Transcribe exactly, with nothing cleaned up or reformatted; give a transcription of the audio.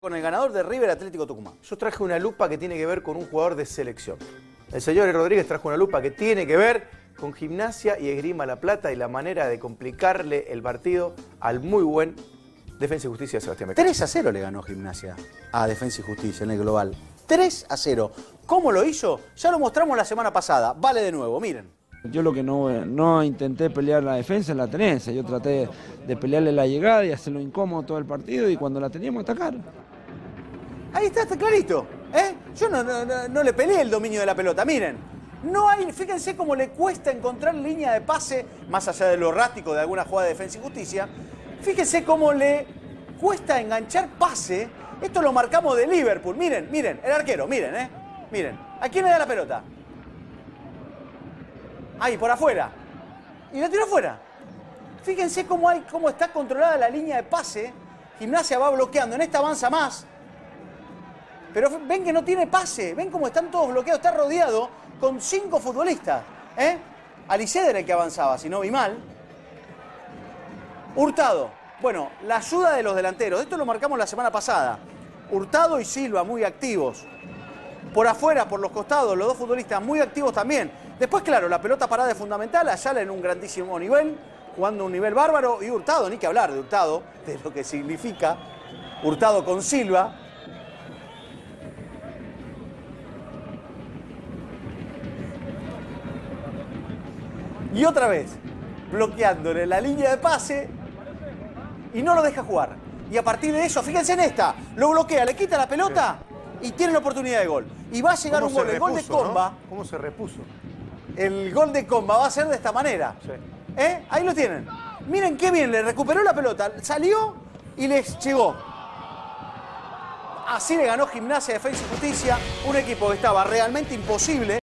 Con el ganador de River Atlético Tucumán. Yo traje una lupa que tiene que ver con un jugador de selección. El señor Rodríguez trajo una lupa que tiene que ver con Gimnasia y Esgrima La Plata y la manera de complicarle el partido al muy buen Defensa y Justicia de Sebastián Becasio. tres a cero le ganó Gimnasia a Defensa y Justicia en el global. tres a cero. ¿Cómo lo hizo? Ya lo mostramos la semana pasada. Vale de nuevo, miren. Yo lo que no, no intenté pelear la defensa en la tenencia. Yo traté de pelearle la llegada y hacerlo incómodo todo el partido y cuando la teníamos atacar. Ahí está, está clarito. ¿eh? Yo no, no, no, no le peleé el dominio de la pelota. Miren, no hay, fíjense cómo le cuesta encontrar línea de pase, más allá de lo errático de alguna jugada de Defensa y Justicia. Fíjense cómo le cuesta enganchar pase. Esto lo marcamos de Liverpool. Miren, miren, el arquero, miren, ¿eh? Miren, ¿a quién le da la pelota? Ahí, por afuera. Y la tiró afuera. Fíjense cómo, hay, cómo está controlada la línea de pase. Gimnasia va bloqueando. En esta avanza más. Pero ven que no tiene pase. Ven cómo están todos bloqueados. Está rodeado con cinco futbolistas. ¿eh? Aliceder era el que avanzaba, si no vi mal. Hurtado. Bueno, la ayuda de los delanteros. Esto lo marcamos la semana pasada. Hurtado y Silva muy activos. Por afuera, por los costados, los dos futbolistas muy activos también. Después, claro, la pelota parada es fundamental. Ayala en un grandísimo nivel, jugando un nivel bárbaro. Y Hurtado, ni que hablar de Hurtado, de lo que significa Hurtado con Silva. Y otra vez, bloqueándole la línea de pase y no lo deja jugar. Y a partir de eso, fíjense en esta, lo bloquea, le quita la pelota y tiene la oportunidad de gol. Y va a llegar un gol, el gol de Comba. ¿no? ¿Cómo se repuso? El gol de Comba va a ser de esta manera. Sí. ¿Eh? Ahí lo tienen. Miren qué bien, le recuperó la pelota, salió y les llegó. Así le ganó Gimnasia, Defensa y Justicia, un equipo que estaba realmente imposible.